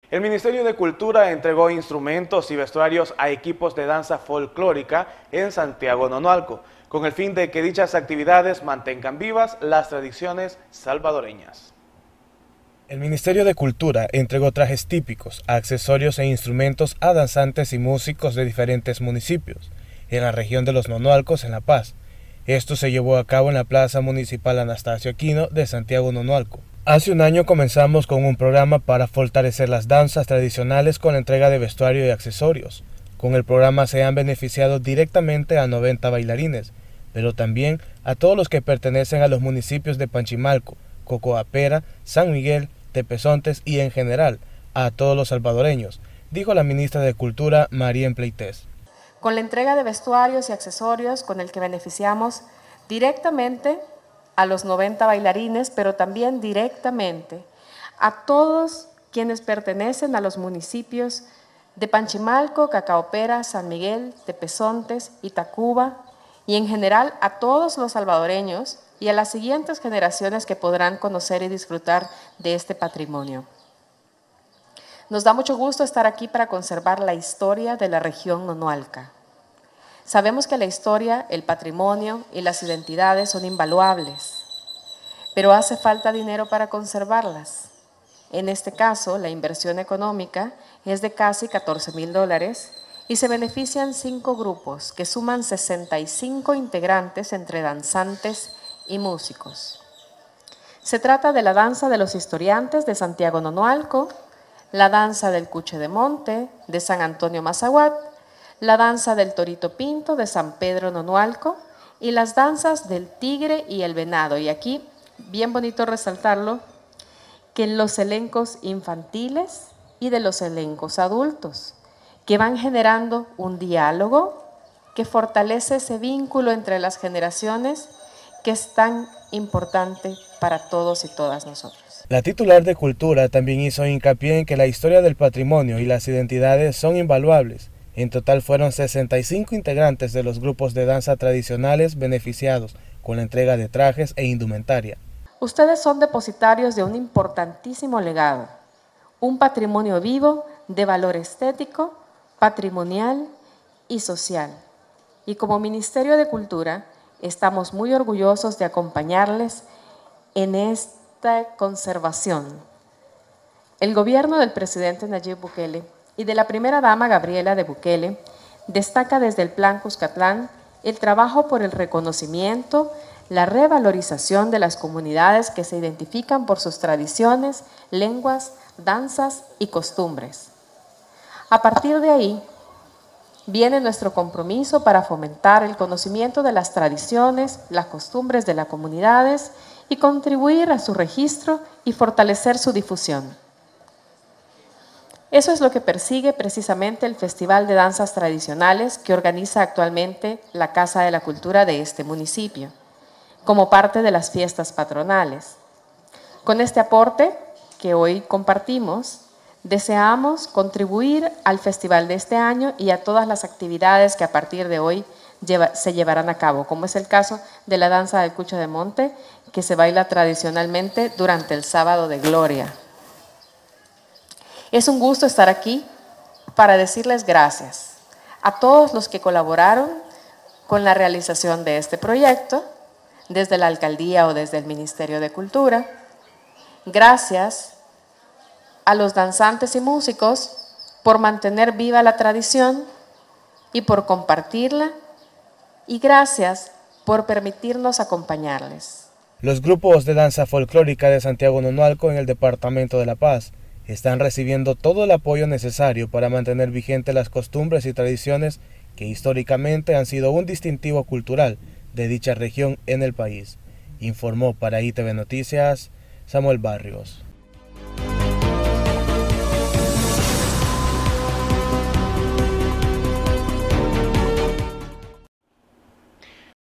El Ministerio de Cultura entregó instrumentos y vestuarios a equipos de danza folclórica en Santiago Nonualco, con el fin de que dichas actividades mantengan vivas las tradiciones salvadoreñas. El Ministerio de Cultura entregó trajes típicos, accesorios e instrumentos a danzantes y músicos de diferentes municipios, en la región de los Nonualcos, en La Paz. Esto se llevó a cabo en la Plaza Municipal Anastasio Aquino de Santiago Nonualco. Hace un año comenzamos con un programa para fortalecer las danzas tradicionales con la entrega de vestuario y accesorios. Con el programa se han beneficiado directamente a 90 bailarines, pero también a todos los que pertenecen a los municipios de Panchimalco, Cocoapera, San Miguel, Tepezontes y en general a todos los salvadoreños, dijo la ministra de Cultura, Marien Pleites. Con la entrega de vestuarios y accesorios con el que beneficiamos directamente a los 90 bailarines, pero también directamente a todos quienes pertenecen a los municipios de Panchimalco, Cacaopera, San Miguel, Tepezontes y Tacuba, y en general a todos los salvadoreños y a las siguientes generaciones que podrán conocer y disfrutar de este patrimonio. Nos da mucho gusto estar aquí para conservar la historia de la región nonualca. Sabemos que la historia, el patrimonio y las identidades son invaluables, pero hace falta dinero para conservarlas. En este caso, la inversión económica es de casi $14.000 y se benefician 5 grupos que suman 65 integrantes entre danzantes y músicos. Se trata de la danza de los historiantes de Santiago Nonualco, la danza del Cuche de Monte de San Antonio Mazahuat, la danza del Torito Pinto de San Pedro Nonualco y las danzas del Tigre y el Venado. Y aquí, bien bonito resaltarlo, que en los elencos infantiles y de los elencos adultos, que van generando un diálogo que fortalece ese vínculo entre las generaciones que es tan importante para todos y todas nosotros. La titular de Cultura también hizo hincapié en que la historia del patrimonio y las identidades son invaluables. En total fueron 65 integrantes de los grupos de danza tradicionales beneficiados con la entrega de trajes e indumentaria. Ustedes son depositarios de un importantísimo legado, un patrimonio vivo de valor estético, patrimonial y social. Y como Ministerio de Cultura, estamos muy orgullosos de acompañarles en esta conservación. El gobierno del presidente Nayib Bukele y de la primera dama Gabriela de Bukele destaca desde el Plan Cuscatlán el trabajo por el reconocimiento, la revalorización de las comunidades que se identifican por sus tradiciones, lenguas, danzas y costumbres. A partir de ahí, viene nuestro compromiso para fomentar el conocimiento de las tradiciones, las costumbres de las comunidades y contribuir a su registro y fortalecer su difusión. Eso es lo que persigue precisamente el Festival de Danzas Tradicionales que organiza actualmente la Casa de la Cultura de este municipio, como parte de las fiestas patronales. Con este aporte que hoy compartimos, deseamos contribuir al festival de este año y a todas las actividades que a partir de hoy se llevarán a cabo, como es el caso de la danza del Cuche de Monte, que se baila tradicionalmente durante el Sábado de Gloria. Es un gusto estar aquí para decirles gracias a todos los que colaboraron con la realización de este proyecto, desde la Alcaldía o desde el Ministerio de Cultura. Gracias a los danzantes y músicos por mantener viva la tradición y por compartirla, y gracias por permitirnos acompañarles. Los grupos de danza folclórica de Santiago Nonualco en el departamento de La Paz están recibiendo todo el apoyo necesario para mantener vigentes las costumbres y tradiciones que históricamente han sido un distintivo cultural de dicha región en el país, informó para ITV Noticias Samuel Barrios.